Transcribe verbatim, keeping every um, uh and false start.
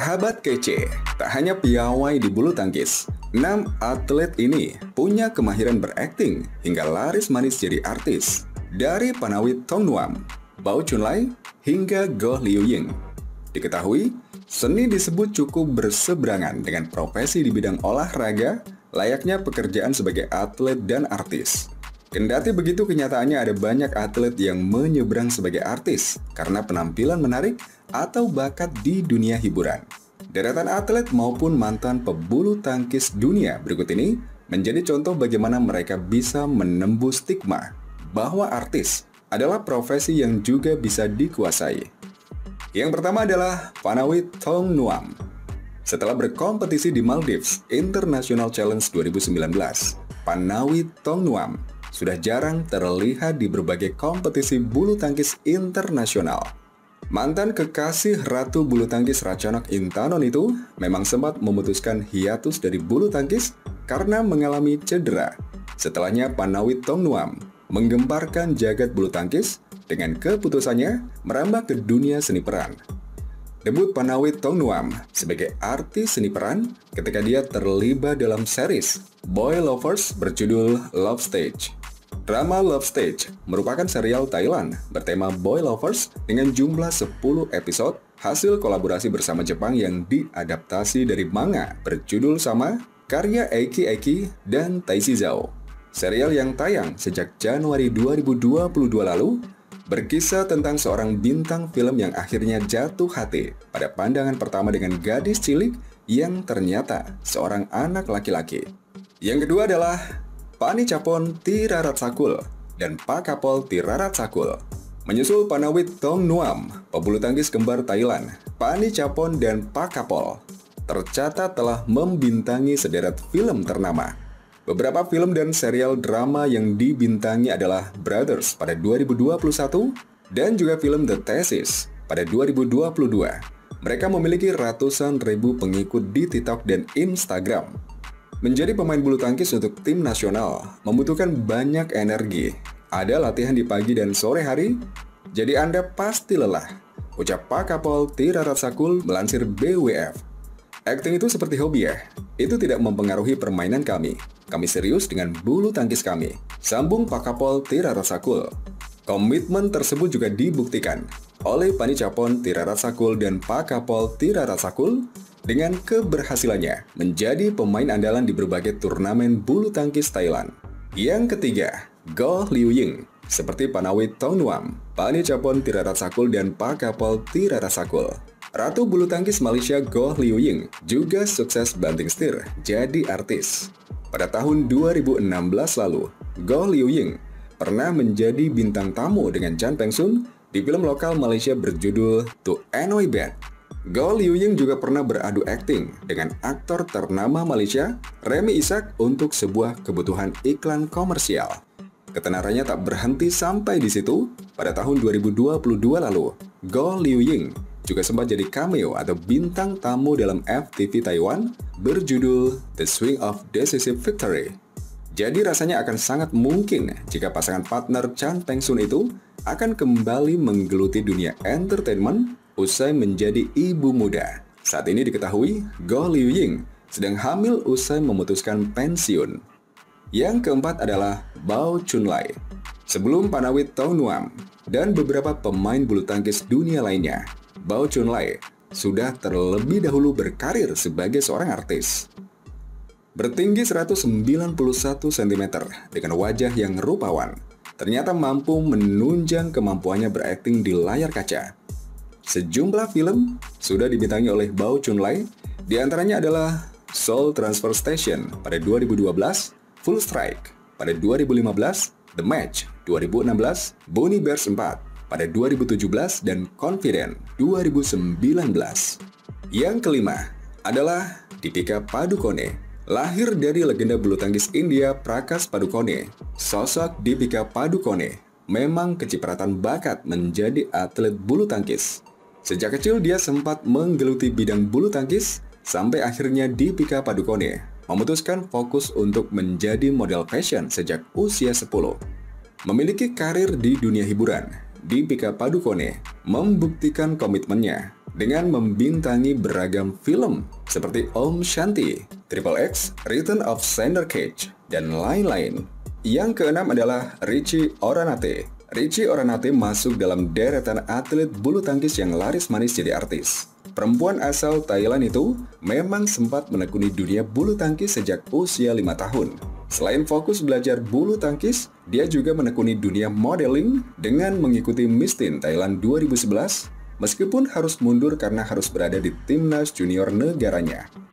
Sahabat kece, tak hanya piawai di bulu tangkis, enam atlet ini punya kemahiran berakting hingga laris manis jadi artis. Dari Panawit Thongnuam, Bao Chunlai, hingga Goh Liu Ying. Diketahui, seni disebut cukup berseberangan dengan profesi di bidang olahraga, layaknya pekerjaan sebagai atlet dan artis. Kendati begitu, kenyataannya ada banyak atlet yang menyeberang sebagai artis karena penampilan menarik atau bakat di dunia hiburan. Deretan atlet maupun mantan pebulu tangkis dunia berikut ini menjadi contoh bagaimana mereka bisa menembus stigma bahwa artis adalah profesi yang juga bisa dikuasai. Yang pertama adalah Panawit Thongnuam. Setelah berkompetisi di Maldives International Challenge dua ribu sembilan belas, Panawit Thongnuam sudah jarang terlihat di berbagai kompetisi bulu tangkis internasional. Mantan kekasih Ratu Bulu Tangkis Ratchanok Intanon itu memang sempat memutuskan hiatus dari bulu tangkis karena mengalami cedera. Setelahnya Panawit Thongnuam menggemparkan jagat bulu tangkis dengan keputusannya merambah ke dunia seni peran. Debut Panawit Thongnuam sebagai artis seni peran ketika dia terlibat dalam series Boy Lovers berjudul Love Stage. Drama Love Stage merupakan serial Thailand bertema Boy Lovers dengan jumlah sepuluh episode hasil kolaborasi bersama Jepang yang diadaptasi dari manga berjudul sama karya Eiki Eiki dan Taisi Zhao. Serial yang tayang sejak Januari dua ribu dua puluh dua lalu berkisah tentang seorang bintang film yang akhirnya jatuh hati pada pandangan pertama dengan gadis cilik yang ternyata seorang anak laki-laki. Yang kedua adalah Panicapon Thiraratsakhul dan Pakapol Thiraratsakhul. Menyusul Panawit Thongnuam, pebulu tangkis kembar Thailand, Panicapon dan Pakapol tercatat telah membintangi sederet film ternama. Beberapa film dan serial drama yang dibintangi adalah Brothers pada dua ribu dua puluh satu dan juga film The Thesis pada dua ribu dua puluh dua. Mereka memiliki ratusan ribu pengikut di TikTok dan Instagram. Menjadi pemain bulu tangkis untuk tim nasional membutuhkan banyak energi. Ada latihan di pagi dan sore hari, jadi Anda pasti lelah, ucap Pakapol Thiraratsakhul melansir B W F. Akting itu seperti hobi ya, itu tidak mempengaruhi permainan kami. Kami serius dengan bulu tangkis kami, sambung Pakapol Thiraratsakhul. Komitmen tersebut juga dibuktikan oleh Panicapon Thiraratsakhul dan Pakapol Thiraratsakhul dengan keberhasilannya menjadi pemain andalan di berbagai turnamen bulu tangkis Thailand. Yang ketiga, Goh Liu Ying. Seperti Panawit Thongnuam, Panicapon Thiraratsakhul dan Pakapol Thiraratsakhul, Ratu bulu tangkis Malaysia Goh Liu Ying juga sukses banting setir jadi artis. Pada tahun dua ribu enam belas lalu, Goh Liu Ying pernah menjadi bintang tamu dengan Chan Peng Sun di film lokal Malaysia berjudul To Annoy Bad. Goh Liu Ying juga pernah beradu akting dengan aktor ternama Malaysia, Remy Ishak, untuk sebuah kebutuhan iklan komersial. Ketenarannya tak berhenti sampai di situ. Pada tahun dua ribu dua puluh dua lalu, Goh Liu Ying juga sempat jadi cameo atau bintang tamu dalam F T V Taiwan berjudul The Swing of Decisive Victory. Jadi rasanya akan sangat mungkin jika pasangan partner Chan Peng Sun itu akan kembali menggeluti dunia entertainment usai menjadi ibu muda. Saat ini diketahui Goh Liu Ying sedang hamil usai memutuskan pensiun. Yang keempat adalah Bao Chunlai. Sebelum Panawit Thongnuam dan beberapa pemain bulu tangkis dunia lainnya, Bao Chunlai sudah terlebih dahulu berkarir sebagai seorang artis. Bertinggi seratus sembilan puluh satu sentimeter dengan wajah yang rupawan, ternyata mampu menunjang kemampuannya berakting di layar kaca. Sejumlah film sudah dibintangi oleh Bao Chunlai, diantaranya adalah Seoul Transfer Station pada dua ribu dua belas, Full Strike pada dua ribu lima belas, The Match dua ribu enam belas, Bonnie Bears empat pada dua ribu tujuh belas, dan Confident dua ribu sembilan belas. Yang kelima adalah Deepika Padukone. Lahir dari legenda bulu tangkis India Prakash Padukone, sosok Deepika Padukone memang kecipratan bakat menjadi atlet bulu tangkis. Sejak kecil dia sempat menggeluti bidang bulu tangkis, sampai akhirnya Deepika Padukone memutuskan fokus untuk menjadi model fashion sejak usia sepuluh. Memiliki karir di dunia hiburan, Deepika Padukone membuktikan komitmennya dengan membintangi beragam film seperti Om Shanti, Triple X, Return of Xander Cage, dan lain-lain. Yang keenam adalah Richie Oranate. Richie Oranate masuk dalam deretan atlet bulu tangkis yang laris manis jadi artis. Perempuan asal Thailand itu memang sempat menekuni dunia bulu tangkis sejak usia lima tahun. Selain fokus belajar bulu tangkis, dia juga menekuni dunia modeling dengan mengikuti Miss Teen Thailand dua ribu sebelas, meskipun harus mundur karena harus berada di timnas junior negaranya.